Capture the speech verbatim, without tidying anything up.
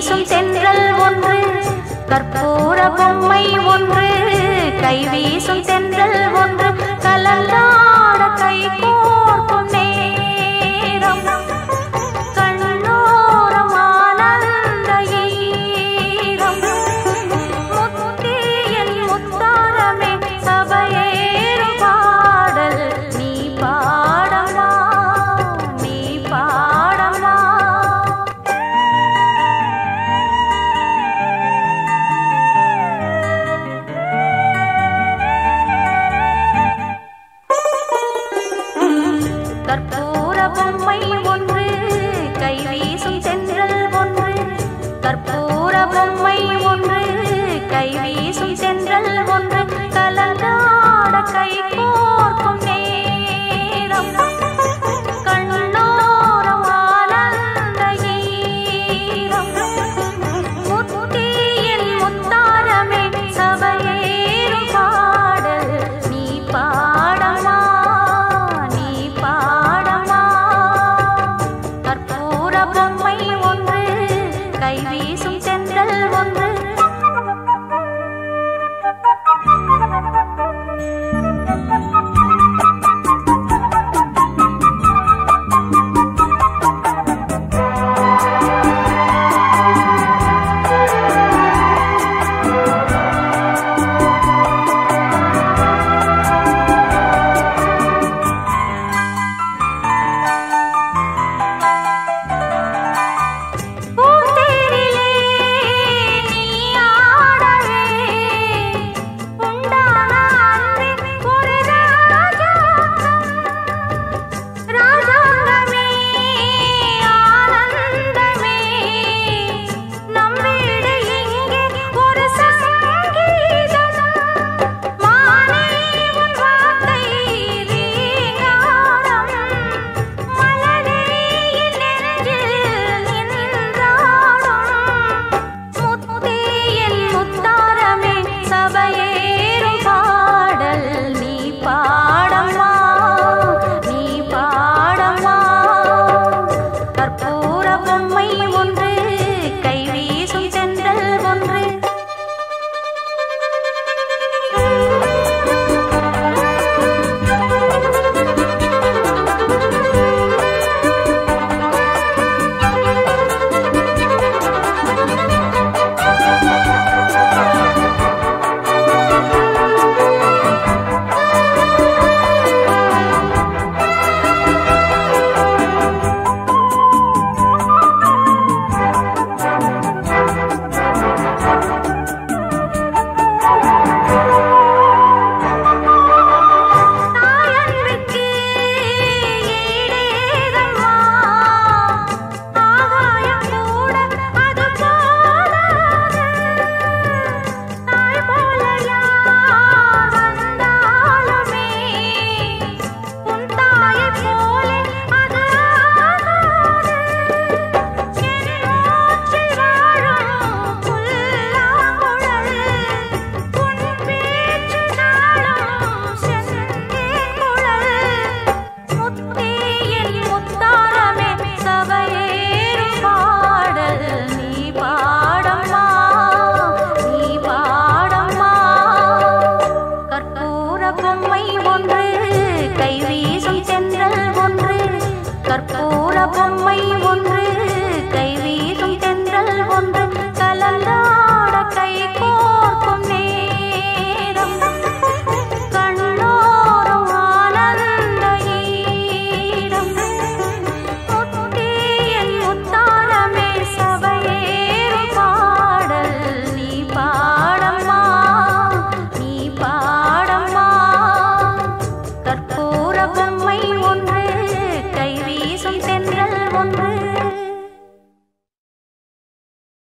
வீசும் தென்றல் ஒன்று கற்பூர பொம்மை ஒன்று கை வீசும் தென்றல் ஒன்று கலந்தாட கை கோர்க்கும் நேரம் கண்ணோரம் ஆனந்த ஈரம் முத்தியன் முத்தாரமே சபையேறும் பாடல் நீ பாடமா நீ பாடமா கற்பூர பொம்மை ஒன்று கை வீசும் தென்றல் ஒன்று கற்பூர பொம்மை ஒன்று கை வீசும் தென்றல் ஒன்று கலந்தாட கை கோர்க்கும் நேரம் கண்ணோரம் ஆனந்த ஈரம் முத்தியன் முத்தாரமே சபையேறும் பாடல் நீ பாடமா நீ பாடமா கற்பூர பொம்மை ஒன்று கை வீசும் தென்றல் ஒன்று பூந்தேரிலே நீ ஆடவே உண்டான அன்பே ஒரு ராஜாங்கம் ராஜாங்கமே ஆனந்தமே நம் வீடு இங்கே ஒரு சங்கீதம் மானே உன் வார்த்தை ரீங்காரம் மலரே என் நெஞ்சில் நின்றாடும் முத்தியன் முத்தாரமே சபையேறும் பாடல் நீ பாடமா நீ பாடமா கற்பூர பொம்மை ஒன்று கை வீசும் தென்றல் ஒன்று தாயன்பிற்கு ஈடேதம்மா ஆகாயம் கூட அது போதாது தாய் போல யார் வந்தாலுமே உன் தாயைப் போலே அது ஆகாது என் மூச்சில் வாழும் புல்லாங்குழல் உன் பேச்சு நாளும் செந்தேன் குழல் முத்தியன் முத்தாரமே சபையேறும் பாடல் நீ பாடமா நீ பாடமா கற்பூர பொம்மை ஒன்று கை வீசும் தென்றல் ஒன்று கற்பூர பொம்மை ஒன்று